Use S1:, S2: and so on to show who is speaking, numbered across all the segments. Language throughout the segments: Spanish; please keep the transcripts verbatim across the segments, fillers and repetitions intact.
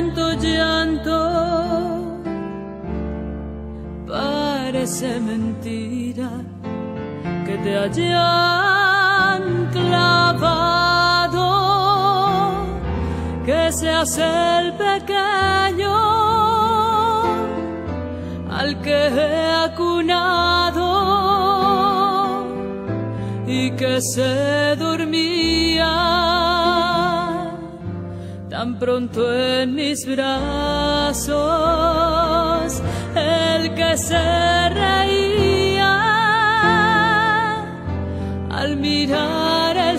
S1: tanto llanto, parece mentira que te hayan clavado, que seas el pequeño al que he acunado y que se dormía tan pronto en mis brazos, el que se reía al mirar el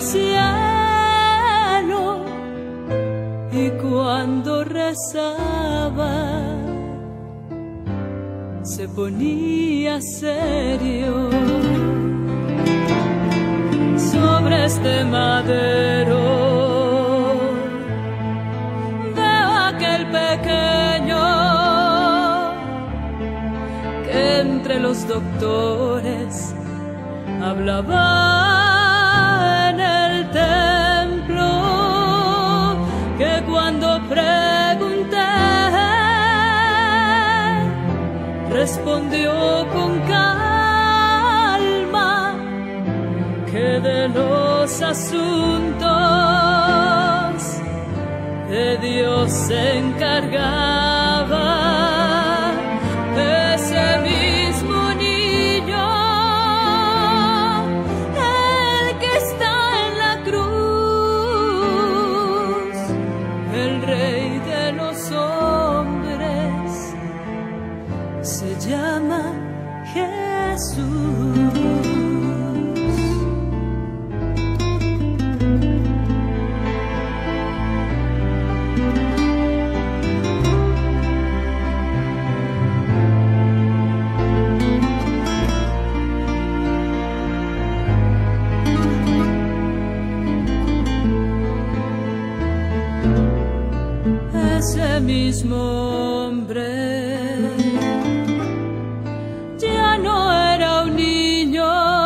S1: cielo y cuando rezaba se ponía serio. Sobre este madero veo aquel pequeño que entre los doctores hablaba en el templo, que cuando pregunté respondió con calma que de los asuntos de Dios se encargaba. Ese mismo niño, el que está en la cruz, el Rey de los hombres, se llama Jesús. Ese mismo hombre ya no era un niño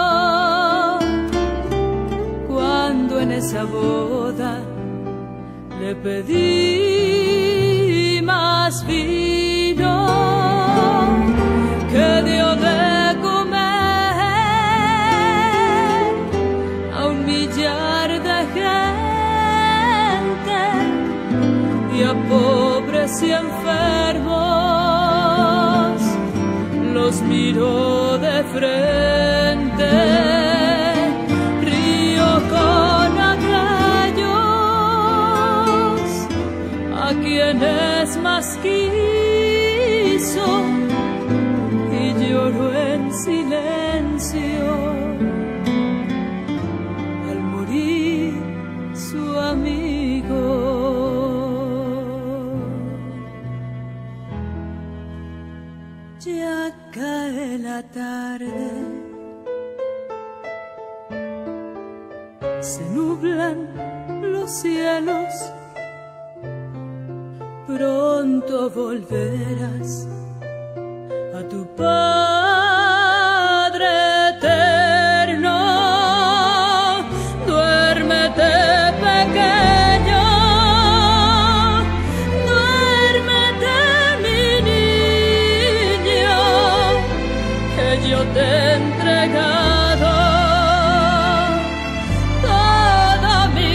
S1: cuando en esa boda le pedí más vino, que dio de comer a un millar de gente y a pobres y enfermos los miró de frente, río con aquellos a quienes más quiso y lloró en silencio al morir su amigo. Ya cae la tarde, se nublan los cielos, pronto volverás a tu Padre eterno. Duérmete, pequeño, duérmete, mi niño, que yo te he entregado todo mi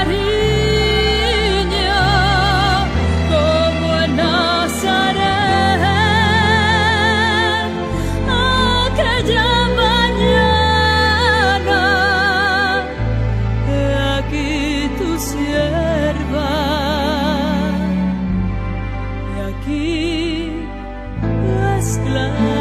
S1: cariño, como en Nazaret, aquella mañana. He aquí tu sierva, he aquí tu esclava.